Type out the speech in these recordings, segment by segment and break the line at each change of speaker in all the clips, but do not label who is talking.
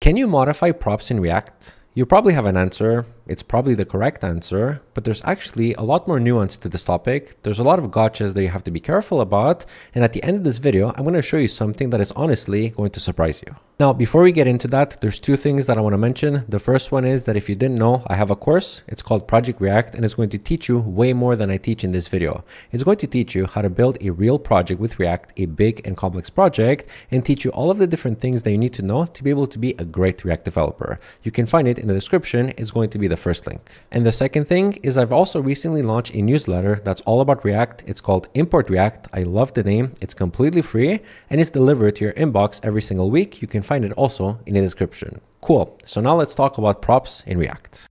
Can you modify props in React? You probably have an answer. It's probably the correct answer, but there's actually a lot more nuance to this topic. There's a lot of gotchas that you have to be careful about. And at the end of this video, I'm going to show you something that is honestly going to surprise you. Now, before we get into that, there's two things that I want to mention. The first one is that if you didn't know, I have a course. It's called Project React, and it's going to teach you way more than I teach in this video. It's going to teach you how to build a real project with React, a big and complex project, and teach you all of the different things that you need to know to be able to be a great React developer. You can find it in the description. It's going to be the first link. And the second thing is I've also recently launched a newsletter that's all about React. It's called Import React. I love the name. It's completely free and it's delivered to your inbox every single week. You can find it also in the description. Cool. So now let's talk about props in React.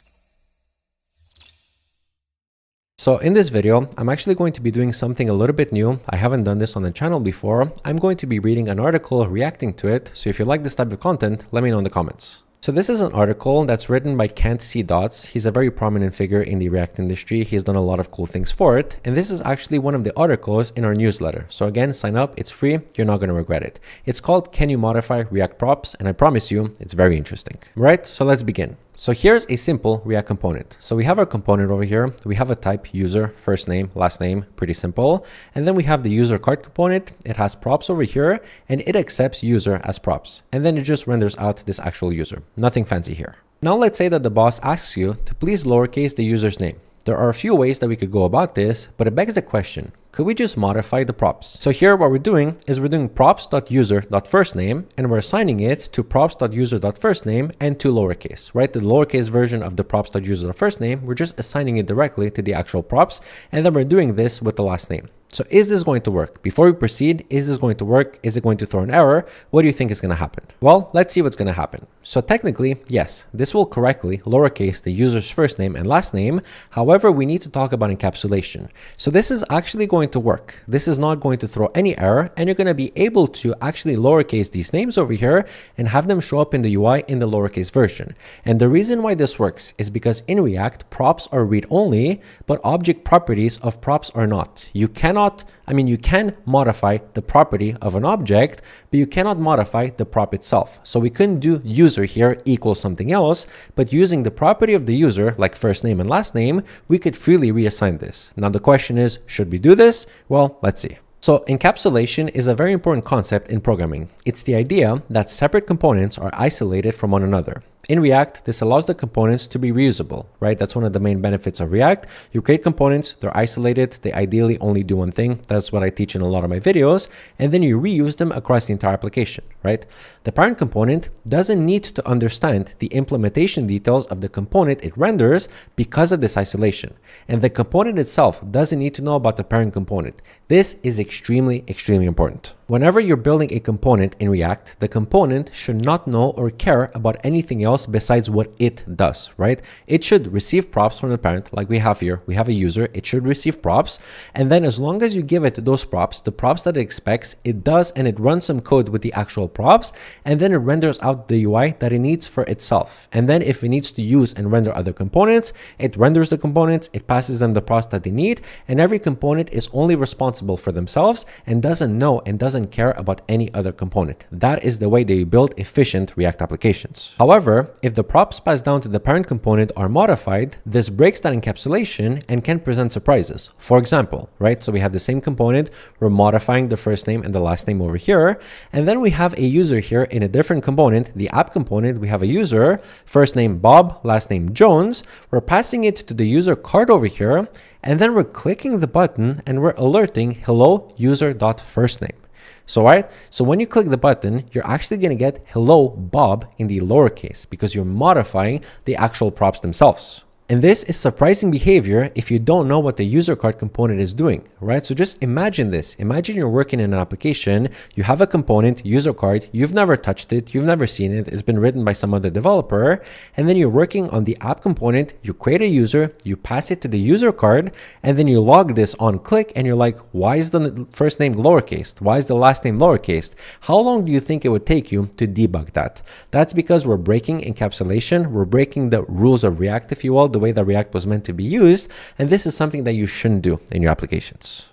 So in this video, I'm actually going to be doing something a little bit new. I haven't done this on the channel before. I'm going to be reading an article reacting to it. So if you like this type of content, let me know in the comments. So this is an article that's written by Can't See Dots. He's a very prominent figure in the React industry. He's done a lot of cool things for it. And this is actually one of the articles in our newsletter. So again, sign up. It's free. You're not going to regret it. It's called Can You Modify React Props? And I promise you, it's very interesting. Right? So let's begin. So here's a simple React component. So we have our component over here. We have a type user, first name, last name, pretty simple. And then we have the user card component. It has props over here and it accepts user as props. And then it just renders out this actual user. Nothing fancy here. Now let's say that the boss asks you to please lowercase the user's name. There are a few ways that we could go about this, but it begs the question, could we just modify the props? So here what we're doing is we're doing props.user.firstname and we're assigning it to props.user.firstname and to lowercase, right? The lowercase version of the props.user.firstname, we're just assigning it directly to the actual props. And then we're doing this with the last name. So is this going to work? Before we proceed, is this going to work? Is it going to throw an error? What do you think is going to happen? Well, let's see what's going to happen. So technically, yes, this will correctly lowercase the user's first name and last name. However, we need to talk about encapsulation. So this is actually going to work. This is not going to throw any error, and you're going to be able to actually lowercase these names over here and have them show up in the UI in the lowercase version. And the reason why this works is because in React, props are read-only, but object properties of props are not. You can modify the property of an object, but you cannot modify the prop itself. So we couldn't do user here equals something else, but using the property of the user, like first name and last name, we could freely reassign this. Now the question is, should we do this? Well, let's see. So encapsulation is a very important concept in programming. It's the idea that separate components are isolated from one another. In React, this allows the components to be reusable, right? That's one of the main benefits of React. You create components, they're isolated, they ideally only do one thing. That's what I teach in a lot of my videos. And then you reuse them across the entire application, right? The parent component doesn't need to understand the implementation details of the component it renders because of this isolation. And the component itself doesn't need to know about the parent component. This is extremely, extremely important. Whenever you're building a component in React, the component should not know or care about anything else besides what it does, right? It should receive props from the parent, like we have here. We have a user, it should receive props. And then as long as you give it those props, the props that it expects, it does, and it runs some code with the actual props, and then it renders out the UI that it needs for itself. And then if it needs to use and render other components, it renders the components, it passes them the props that they need, and every component is only responsible for themselves and doesn't know and doesn't care about any other component. That is the way they build efficient React applications. However, if the props passed down to the parent component are modified, this breaks that encapsulation and can present surprises. For example, right? So we have the same component, we're modifying the first name and the last name over here, and then we have a user here in a different component, the app component. We have a user, first name Bob, last name Jones. We're passing it to the user card over here, and then we're clicking the button and we're alerting hello user.firstname. So, right, so when you click the button, you're actually going to get hello Bob in the lowercase because you're modifying the actual props themselves. And this is surprising behavior if you don't know what the user card component is doing, right? So just imagine this. Imagine you're working in an application, you have a component, user card, you've never touched it, you've never seen it, it's been written by some other developer, and then you're working on the app component, you create a user, you pass it to the user card, and then you log this on click, and you're like, why is the first name lowercase? Why is the last name lowercase? How long do you think it would take you to debug that? That's because we're breaking encapsulation, we're breaking the rules of React, if you will, the way that React was meant to be used, and this is something that you shouldn't do in your applications.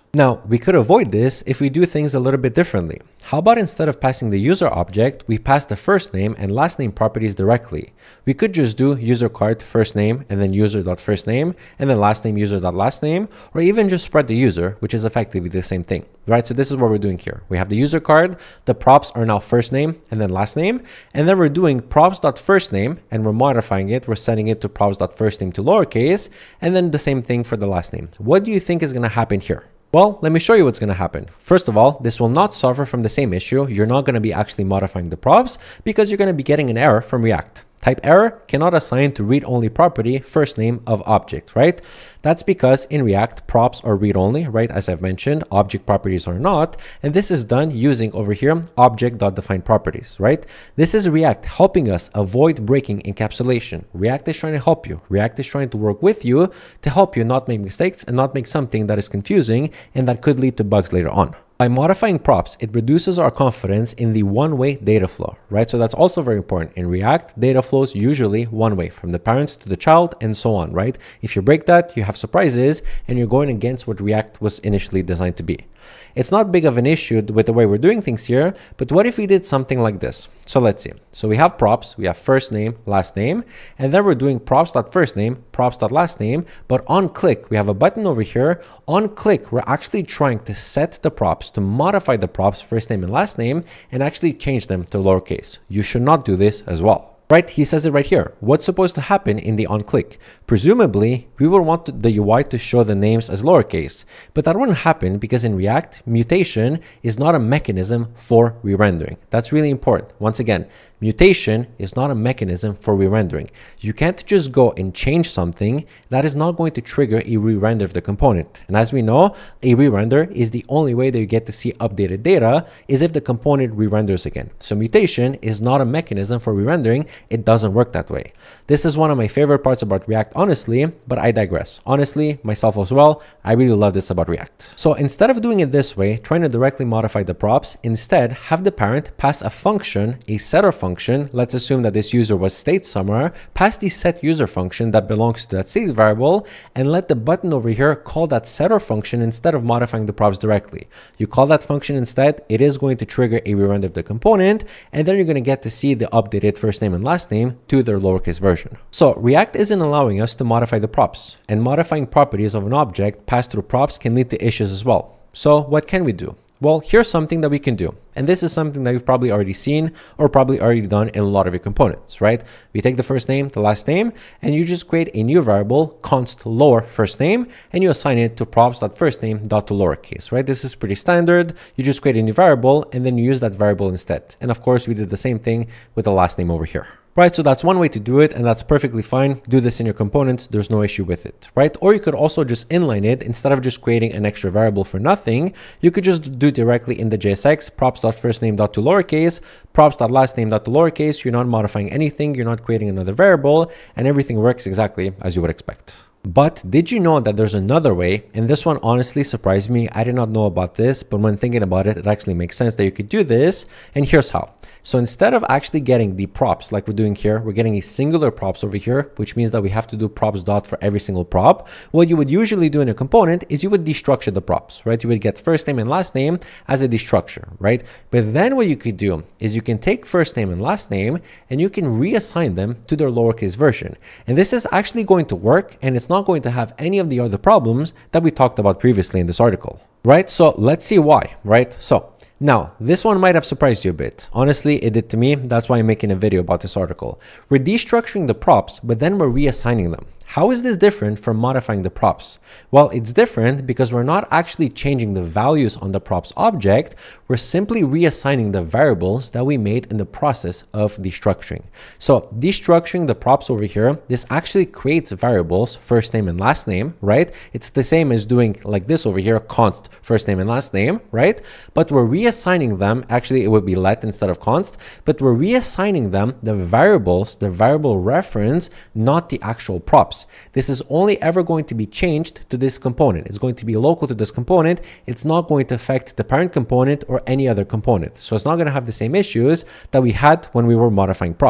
Now, we could avoid this if we do things a little bit differently. How about instead of passing the user object, we pass the first name and last name properties directly? We could just do user card first name and then user.firstname and then last name user.last name, or even just spread the user, which is effectively the same thing, right? So this is what we're doing here. We have the user card, the props are now first name and then last name, and then we're doing props.firstname and we're modifying it. We're setting it to props.firstname to lowercase, and then the same thing for the last name. What do you think is going to happen here? Well, let me show you what's going to happen. First of all, this will not suffer from the same issue. You're not going to be actually modifying the props because you're going to be getting an error from React. Type error cannot assign to read-only property first name of object, right? That's because in React, props are read-only, right? As I've mentioned, object properties are not. And this is done using over here, object.define properties, right? This is React helping us avoid breaking encapsulation. React is trying to help you. React is trying to work with you to help you not make mistakes and not make something that is confusing and that could lead to bugs later on. By modifying props, it reduces our confidence in the one-way data flow, right? So that's also very important. In React, data flows usually one way, from the parent to the child and so on, right? If you break that, you have surprises and you're going against what React was initially designed to be. It's not big of an issue with the way we're doing things here, but what if we did something like this? So let's see. So we have props, we have first name, last name, and then we're doing props.firstname, props.lastname, but on click, we have a button over here. On click, we're actually trying to set the props, to modify the props, first name and last name, and actually change them to lowercase. You should not do this as well. Right, he says it right here. What's supposed to happen in the onClick? Presumably, we would want the UI to show the names as lowercase, but that wouldn't happen because in React, mutation is not a mechanism for re-rendering. That's really important. Once again, mutation is not a mechanism for re-rendering. You can't just go and change something that is not going to trigger a re-render of the component. And as we know, a re-render is the only way that you get to see updated data is if the component re-renders again. So mutation is not a mechanism for re-rendering. It doesn't work that way. This is one of my favorite parts about React, honestly, but I digress. Honestly, myself as well, I really love this about React. So instead of doing it this way, trying to directly modify the props, instead have the parent pass a function, a setter function. Let's assume that this user was state somewhere, pass the set user function that belongs to that state variable, and let the button over here call that setter function instead of modifying the props directly. You call that function instead, it is going to trigger a re-render of the component, and then you're going to get to see the updated first name and last name to their lowercase version. So React isn't allowing us to modify the props, and modifying properties of an object passed through props can lead to issues as well. So what can we do? Well, here's something that we can do. And this is something that you've probably already seen or probably already done in a lot of your components, right? We take the first name, the last name, and you just create a new variable, const lower first name, and you assign it to props.firstname.toLowercase, right? This is pretty standard. You just create a new variable and then you use that variable instead. And of course, we did the same thing with the last name over here. Right, so that's one way to do it, and that's perfectly fine. Do this in your components, there's no issue with it, right? Or you could also just inline it. Instead of just creating an extra variable for nothing, you could just do directly in the JSX, props.firstname.toLowercase, props.lastname.toLowercase. You're not modifying anything, you're not creating another variable, and everything works exactly as you would expect. But did you know that there's another way? And this one honestly surprised me. I did not know about this, but when thinking about it, it actually makes sense that you could do this. And here's how. So instead of actually getting the props like we're doing here, we're getting a singular props over here, which means that we have to do props dot for every single prop. What you would usually do in a component is you would destructure the props, right? You would get first name and last name as a destructure, right? But then what you could do is you can take first name and last name and you can reassign them to their lowercase version. And this is actually going to work, and it's not going to have any of the other problems that we talked about previously in this article, right? So let's see why, right? So now, this one might have surprised you a bit. Honestly, it did to me. That's why I'm making a video about this article. We're destructuring the props, but then we're reassigning them. How is this different from modifying the props? Well, it's different because we're not actually changing the values on the props object. We're simply reassigning the variables that we made in the process of destructuring. So destructuring the props over here, this actually creates variables, first name and last name, right? It's the same as doing like this over here, const first name and last name, right? But we're reassigning them, actually it would be let instead of const, but we're reassigning them the variables, the variable reference, not the actual props. This is only ever going to be changed to this component. It's going to be local to this component. It's not going to affect the parent component or any other component. So it's not going to have the same issues that we had when we were modifying props.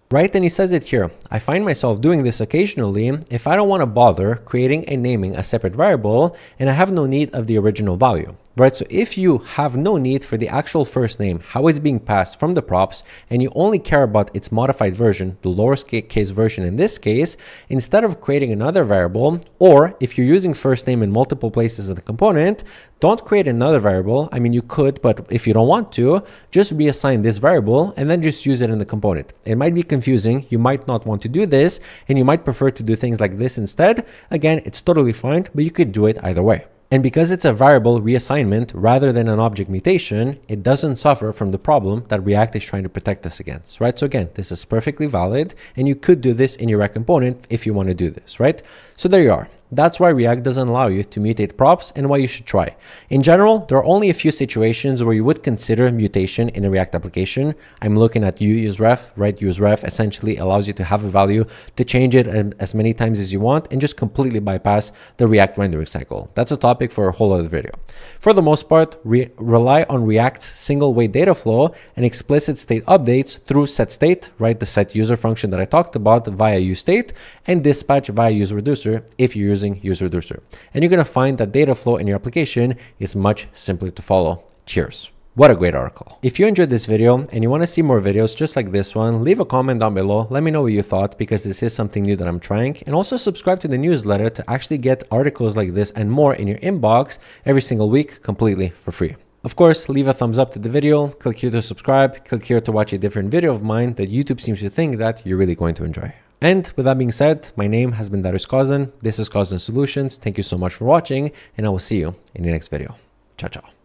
Right, and he says it here. I find myself doing this occasionally if I don't want to bother creating and naming a separate variable and I have no need of the original value. Right, so if you have no need for the actual first name, how it's being passed from the props, and you only care about its modified version, the lowercase version in this case, instead of creating another variable, or if you're using first name in multiple places in the component, don't create another variable. I mean, you could, but if you don't want to, just reassign this variable and then just use it in the component. It might be confusing. You might not want to do this, and you might prefer to do things like this instead. Again, it's totally fine, but you could do it either way. And because it's a variable reassignment rather than an object mutation, it doesn't suffer from the problem that React is trying to protect us against, right? So again, this is perfectly valid, and you could do this in your React component if you want to do this, right? So there you are. That's why React doesn't allow you to mutate props and why you should try. In general, there are only a few situations where you would consider mutation in a React application. I'm looking at useRef, right? useRef essentially allows you to have a value to change it as many times as you want and just completely bypass the React rendering cycle. That's a topic for a whole other video. For the most part, rely on React's single-way data flow and explicit state updates through setState, right? The setUser function that I talked about via useState, and dispatch via useReducer if you're using useReducer. And you're going to find that data flow in your application is much simpler to follow. Cheers. What a great article. If you enjoyed this video and you want to see more videos just like this one, leave a comment down below. Let me know what you thought, because this is something new that I'm trying. And also subscribe to the newsletter to actually get articles like this and more in your inbox every single week completely for free. Of course, leave a thumbs up to the video, click here to subscribe, click here to watch a different video of mine that YouTube seems to think that you're really going to enjoy. And with that being said, my name has been Darius Kozan. This is Kozan Solutions. Thank you so much for watching, and I will see you in the next video. Ciao, ciao.